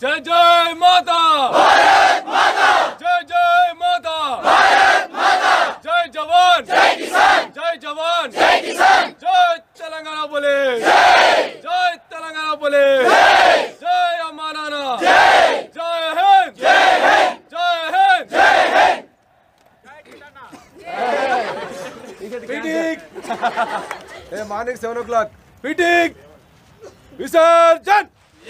जय जय माता, भारत माता, जय जय माता, भारत माता, जय जवान, जय किसान, जय जवान, जय किसान, जय तेलंगाना पुलिस, जय तेलंगाना पुलिस, जय अम्मानाना, जय हिंद, जय हिंद, जय हिंद, जय Hind, meeting morning 7 o'clock meeting विसर्जन।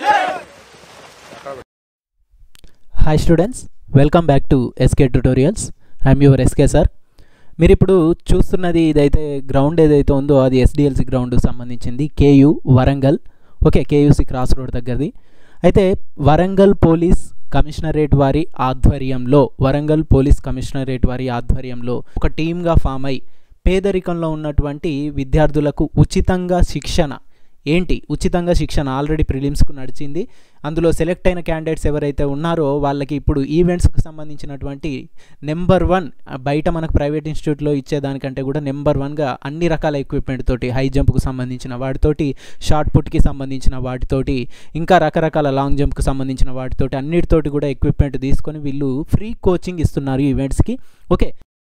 Hi students, welcome back to SK tutorials. I'm your SK sir. మీరు ఇప్పుడు చూస్తున్నది ఇదైతే గ్రౌండ్ ఏదైతే ఉందో అది ఎస్డిఎల్సి గ్రౌండ్కి సంబంధించింది, KU Warangal. Okay, KUC cross road దగ్గరది. అయితే వరంగల్ పోలీస్ కమిషనరేట్ వారి ఆధ్వర్యంలో ఒక టీమ్గా ఫామ్ అయి పేదరికంలో ఉన్నటువంటి విద్యార్థులకు ఉచితంగా శిక్షణ ఆల్రెడీ ప్రిలిమ్స్కు నడిచింది. అందులో సెలెక్ట్ అయిన క్యాండిడేట్స్ ఎవరైతే ఉన్నారో వాళ్ళకి ఇప్పుడు ఈవెంట్స్కి సంబంధించినటువంటి నెంబర్ 1 బయట మనకు ప్రైవేట్ ఇన్స్టిట్యూట్లో ఇచ్చేదానికంటే కూడా నెంబర్ 1గా అన్ని రకాల ఎక్విప్మెంట్ తోటి, హై జంప్కు సంబంధించిన వాటితోటి, షార్ట్ పుట్కి సంబంధించిన వాటితోటి, ఇంకా రకరకాల లాంగ్ జంప్కి సంబంధించిన వాటితోటి అన్నిటితోటి కూడా ఎక్విప్మెంట్ తీసుకొని వీళ్ళు ఫ్రీ కోచింగ్ ఇస్తున్నారు ఈవెంట్స్కి. ఓకే,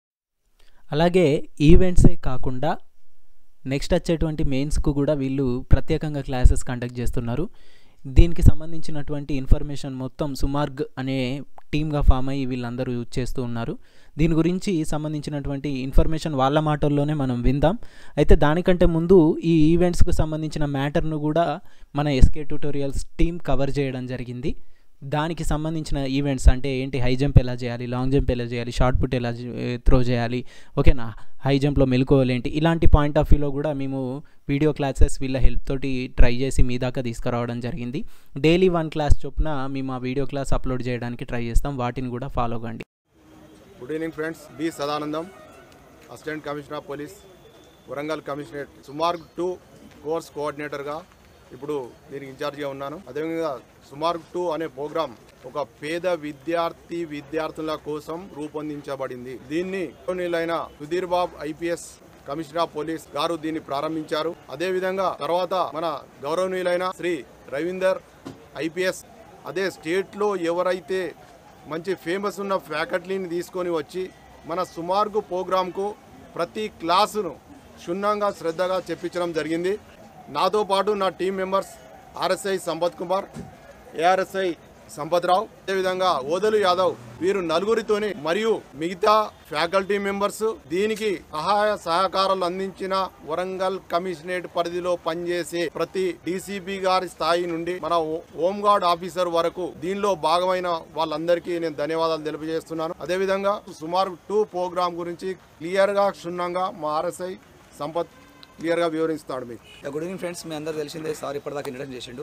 అలాగే ఈవెంట్సే కాకుండా నెక్స్ట్ వచ్చేటువంటి మెయిన్స్కు కూడా వీళ్ళు ప్రత్యేకంగా క్లాసెస్ కండక్ట్ చేస్తున్నారు. దీనికి సంబంధించినటువంటి ఇన్ఫర్మేషన్ మొత్తం సుమార్గ్ అనే టీమ్గా ఫామ్ అయ్యి వీళ్ళందరూ యూజ్ చేస్తూ ఉన్నారు. దీని గురించి సంబంధించినటువంటి ఇన్ఫర్మేషన్ వాళ్ళ మాటల్లోనే మనం విందాం. అయితే దానికంటే ముందు ఈ ఈవెంట్స్కు సంబంధించిన మ్యాటర్ను కూడా మన ఎస్కే ట్యుటోరియల్స్ టీమ్ కవర్ చేయడం జరిగింది. దానికి సంబంధించిన ఈవెంట్స్ అంటే ఏంటి, హై జంప్ ఎలా చేయాలి, లాంగ్ జంప్ ఎలా చేయాలి, షార్ట్ పుట్ ఎలా త్రో చేయాలి, ఓకేనా, హై జంప్లో మెలుకోవాలేంటి, ఇలాంటి పాయింట్ ఆఫ్ వ్యూలో కూడా మేము వీడియో క్లాసెస్ వీళ్ళ హెల్ప్ తోటి ట్రై చేసి మీ దాకా తీసుకురావడం జరిగింది. డైలీ 1 క్లాస్ చొప్పున మేము ఆ వీడియో క్లాస్ అప్లోడ్ చేయడానికి ట్రై చేస్తాం, వాటిని కూడా ఫాలో కండి. Good evening friends, B Sadanandam, assistant commissioner of police Warangal commissionerate Sumarg 2 course కోఆర్డినేటర్గా ఇప్పుడు దీనికి ఇన్ఛార్జిగా ఉన్నాను. అదేవిధంగా సుమార్గ్ 2 అనే ప్రోగ్రాం ఒక పేద విద్యార్థుల కోసం రూపొందించబడింది. దీన్ని గౌరవనీయులైన Sudhir Babu IPS commissioner of police గారు దీన్ని ప్రారంభించారు. అదేవిధంగా తర్వాత మన గౌరవనీయులైన శ్రీ రవీందర్ ఐపీఎస్ అదే స్టేట్లో ఎవరైతే మంచి ఫేమస్ ఉన్న ఫ్యాకల్టీని తీసుకొని వచ్చి మన సుమార్గ్ ప్రోగ్రాంకు ప్రతి క్లాసును క్షుణ్ణంగా శ్రద్ధగా చెప్పించడం జరిగింది. నాతో పాటు నా team members RSI Sampath Kumar, ARSI Sampathrao, అదేవిధంగా ఓదలు యాదవ్, వీరు నలుగురితోని మరియు మిగతా ఫ్యాకల్టీ మెంబర్స్ దీనికి సహకారాలు అందించిన వరంగల్ కమిషనరేట్ పరిధిలో పనిచేసే ప్రతి డీసీపీ గారి స్థాయి నుండి మన హోంగార్డ్ ఆఫీసర్ వరకు దీనిలో భాగమైన వాళ్ళందరికీ నేను ధన్యవాదాలు తెలియజేస్తున్నాను. అదేవిధంగా సుమారు 2 ప్రోగ్రాం గురించి క్లియర్గా క్షుణ్ణంగా మా ఆర్ఎస్ఐ సంపత్ క్లియర్గా వివరిస్తాడు మీకు. గుడ్ ఈవినింగ్ ఫ్రెండ్స్, మీ అందరూ తెలిసిందే, సార్ ఇప్పటిదాకా ఇంట్రడక్షన్ చేసిండు.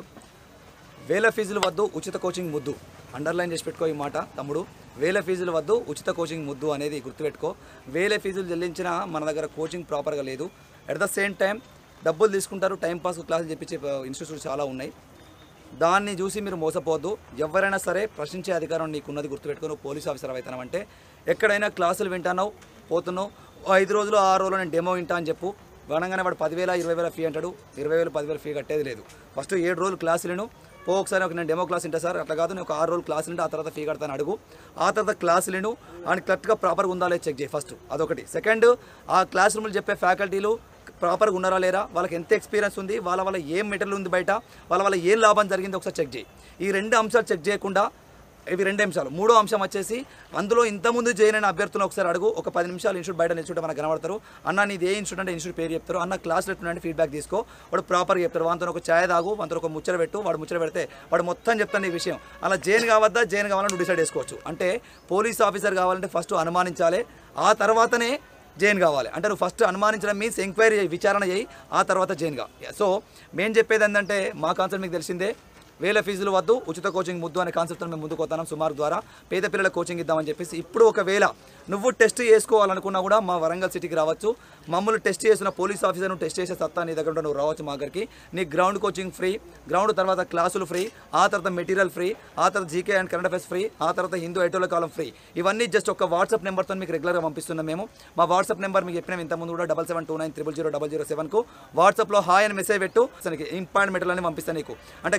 వేల ఫీజులు వద్దు, ఉచిత కోచింగ్ ముద్దు. అండర్లైన్ చేసి పెట్టుకో ఈ మాట తమ్ముడు. వేల ఫీజులు వద్దు, ఉచిత కోచింగ్ ముద్దు అనేది గుర్తుపెట్టుకో. వేల ఫీజులు చెల్లించినా మన దగ్గర కోచింగ్ ప్రాపర్గా లేదు. అట్ ద సేమ్ టైం డబ్బులు తీసుకుంటారు, టైంపాస్ క్లాసులు చెప్పించే ఇన్స్టిట్యూట్స్ చాలా ఉన్నాయి. దాన్ని చూసి మీరు మోసపోవద్దు. ఎవరైనా సరే ప్రశ్నించే అధికారం నీకున్నది గుర్తుపెట్టుకో. నువ్వు పోలీస్ ఆఫీసర్ అవుతానంటే ఎక్కడైనా క్లాసులు వింటానో పోతున్నావు, 5 రోజులు 6 రోజులు నేను డెమో వింటా అని చెప్పు. గణంగానే వాడు 10,000 20,000 ఫీ అంటాడు. 20,000 10,000 ఫీ కట్టేది లేదు. ఫస్ట్ 7 రోజులు క్లాసులను ఒకసారి నేను డెమో క్లాస్ వింటా సార్, అట్లా కాదు నేను ఒక 6 రోజులు క్లాసులు వింటే ఆ తర్వాత ఫీ కడతాను అడుగు. ఆ తర్వాత క్లాసులను ఆయన కరెక్ట్గా ప్రాపర్గా ఉందా లేదా చెక్ చేయి ఫస్ట్, అదొకటి. సెకండ్, ఆ క్లాస్ రూమ్లు చెప్పే ఫ్యాకల్టీలు ప్రాపర్గా ఉన్నారా లేరా, వాళ్ళకి ఎంత ఎక్స్పీరియన్స్ ఉంది, వాళ్ళ ఏం మెటీరియల్ ఉంది బయట, వాళ్ళ ఏం లాభం జరిగింది ఒకసారి చెక్ చేయి. ఈ 2 అంశాలు చెక్ చేయకుండా ఇవి 2 అంశాలు. 3వ అంశం వచ్చేసి అందులో ఇంతకుముందు జాయిన్ అయిన అభ్యర్థులను ఒకసారి అడుగు. ఒక 10 నిమిషాలు ఇన్స్టిట్యూట్ బయట నిల్చుంటే మనకు కనబడతారు. అన్న నీది ఏ ఇన్స్టిట్యూట్ అంటే ఇన్స్టిట్యూట్ పేరు చెప్తారు, అన్న క్లాసులు ఎట్లుంటే ఫీడ్బ్యాక్ తీసుకో. వాడు ప్రాపర్గా చెప్తారు. వాంతో ఒక ఛాయ్ తాగు, వాంతో ఒక ముచ్చట పెట్టు. వాడు ముచ్చట పెడితే వాడు మొత్తం చెప్తాను ఈ విషయం. అలా జాయిన్ కావాలని నువ్వు డిసైడ్ చేసుకోవచ్చు. అంటే పోలీస్ ఆఫీసర్ కావాలంటే ఫస్ట్ అనుమానించాలి, ఆ తర్వాతనే జాయిన్ కావాలి. అంటే నువ్వు ఫస్ట్ అనుమానించడం మీన్స్ ఎంక్వైరీ చేయి, విచారణ చేయి, ఆ తర్వాత జాయిన్ కా. సో మేము చెప్పేది ఏంటంటే మా కాన్సెప్ట్ మీకు తెలిసిందే, వేల ఫీజులు వద్దు, ఉచిత కోచింగ్ ముద్దు అనే కాన్సెప్ట్తో మేము ముందుకు వస్తున్నాం. సుమారు ద్వారా పేద పిల్లల కోచింగ్ ఇద్దామని చెప్పేసి. ఇప్పుడు ఒకవేళ నువ్వు టెస్ట్ చేసుకోవాలనుకున్నా కూడా మా వరంగల్ సిటీకి రావచ్చు. మమ్మల్ని టెస్ట్ చేసిన పోలీస్ ఆఫీసర్ను టెస్ట్ చేసే సత్తా నీ దగ్గర నువ్వు రావచ్చు మా దగ్గరికి. నీ గ్రౌండ్ కోచింగ్ ఫ్రీ, గ్రౌండ్ తర్వాత క్లాసులు ఫ్రీ, ఆ తర్వాత మెటీరియల్ ఫ్రీ, ఆ తర్వాత GK and current affairs free, ఆ తర్వాత హిందూ ఐటోల కాలం ఫ్రీ. ఇవన్నీ జస్ట్ ఒక వాట్సాప్ నెంబర్తో మీకు రెగ్యులర్గా పంపిస్తున్నాం మేము. మా వాట్సాప్ నెంబర్ మీకు చెప్పినాం ఇంతకుముందు కూడా 7729000007కు వాట్సాప్లో హాయ్ అని మెసేజ్ పెట్టు. ఇంపార్టెంట్ మెటీరియల్ అని పంపిస్తాను నీకు. అంటే గత నెల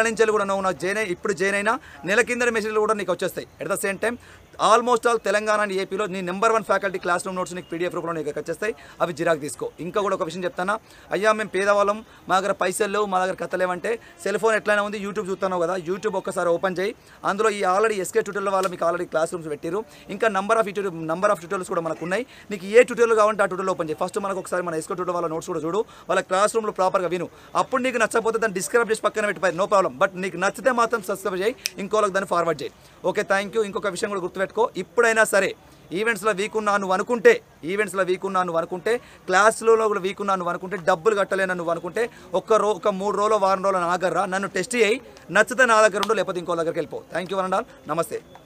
నుంచి కూడా నువ్వు నాకు ఇప్పుడు జాయిన్ అయినా నెల కింద మెసేజ్లు కూడా నీకు వచ్చేస్తాయి. At the same time almost all Telangana and ఏపీలో నీ number 1 faculty classroom notes నీకు పీడిఎఫ్ రూపంలో నీకు వచ్చేస్తాయి. అవి జిరాక్ తీసుకో. ఇంకా కూడా ఒక విషయం చెప్తానా, అయ్యా మేము పేదవాళ్ళం, మా దగ్గర పైసలు లేవు, మా దగ్గర కథలేవంటే సెల్ ఫోన్ ఎట్లయినా ఉంది, యూట్యూబ్ చూస్తున్నావు కదా, యూట్యూబ్ ఒక్కసారి ఓపెన్ చేయి. అందులో ఈ ఆల్రెడీ ఎస్కే ట్యూటోరియల్ వాళ్ళు మీకు ఆల్రెడీ క్లాస్ రూమ్స్ పెట్టారు. ఇంకా నంబర్ ఆఫ్ ట్యూటోరియల్స్ కూడా మనకు ఉన్నాయి. నీకు ఏ ట్యూటోరియల్ కావాలంటే ఆ ట్యూటోరియల్ ఓపెన్ చేయి. ఫస్ట్ మనకు ఒకసారి మన ఎస్కే ట్యూటోరియల్ వాళ్ళ నోట్స్ కూడా చూడు, వాళ్ళ క్లాస్ రూమ్లో ప్రాపర్గా విను. అప్పుడు నీకు నచ్చకపోతే దాన్ని డిస్క్రైబ్ చేసి పక్కన పెట్టిపోయి నో ప్రాబ్లం. బట్ నీకు నచ్చితే మాత్రం సబ్స్క్రైబ్ చేయి, ఇంకోళ్ళకి దాన్ని ఫార్వర్డ్ చేయి. Okay, thank you. ఇంకొక విషయం కూడా గుర్తుపెట్టుకో, ఇప్పుడైనా సరే ఈవెంట్స్లో వీక్ ఉన్నాను నువ్వు అనుకుంటే క్లాస్లో వీక్ ఉన్నాను అనుకుంటే డబ్బులు కట్టలేను నువ్వు అనుకుంటే ఒక 3 రోజులు వారం రోజులు నా దగ్గర నన్ను టెస్ట్ చేయి. నచ్చితే నా దగ్గర ఉండు, లేకపోతే ఇంకో దగ్గరికి వెళ్ళిపో. థ్యాంక్ యూ అనండి. నమస్తే.